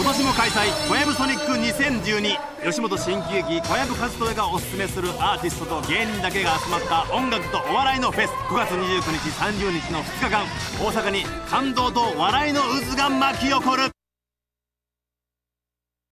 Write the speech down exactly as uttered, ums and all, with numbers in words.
年も開催小籔ソニックにせんじゅうに。吉本新喜劇小籔和人がおすすめするアーティストと芸人だけが集まった音楽とお笑いのフェス。ごがつにじゅうくにちさんじゅうにちのふつかかん、大阪に感動と笑いの渦が巻き起こる。